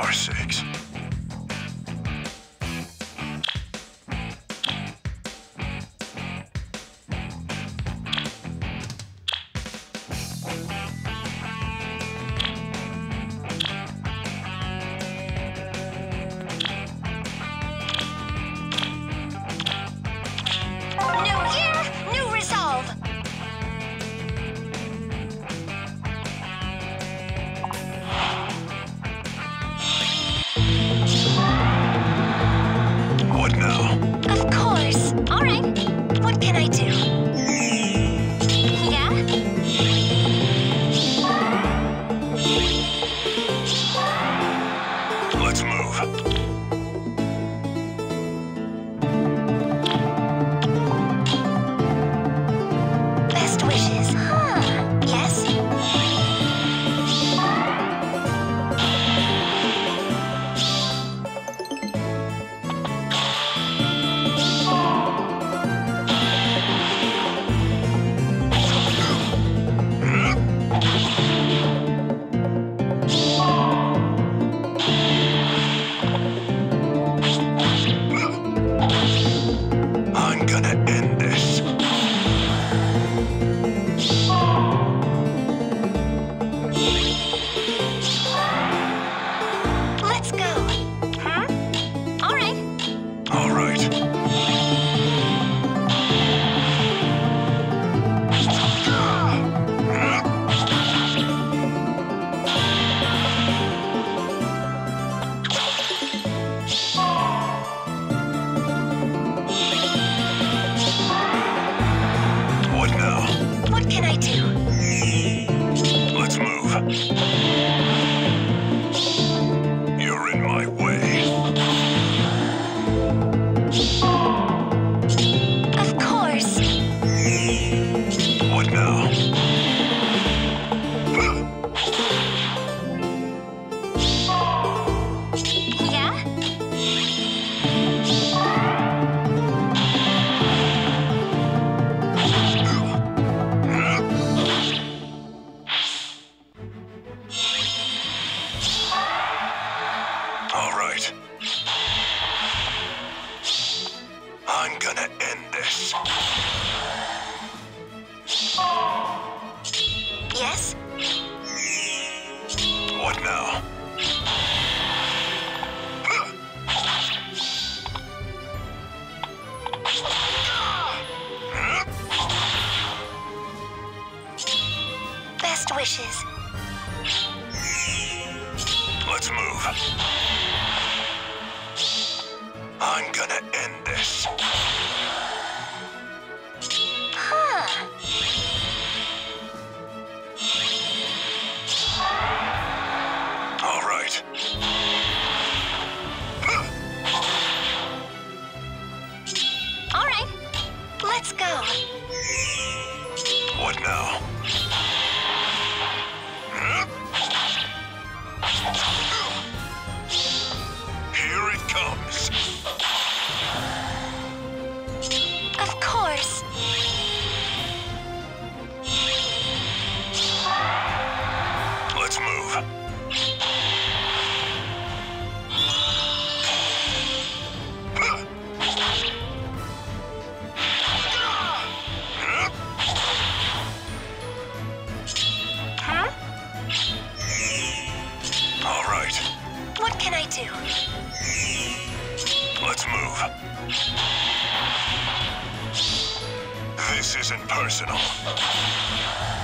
our sakes. New year, new resolve. What now? Of course. All right. What can I do? Yeah? Let's move. Best wishes. Huh. Yes? I'm gonna end this. Let's go. Huh? All right. All right. What now? What can I do? Let's move. You're in my way. Of course. What now? Yeah? All right. I'm gonna end this. Yes? What now? Best wishes. Let's move. I'm gonna end this. Huh. All right. All right. Let's go. What now? Here it comes. Of course. Let's move. Huh? All right. What can I do? Let's move. This isn't personal.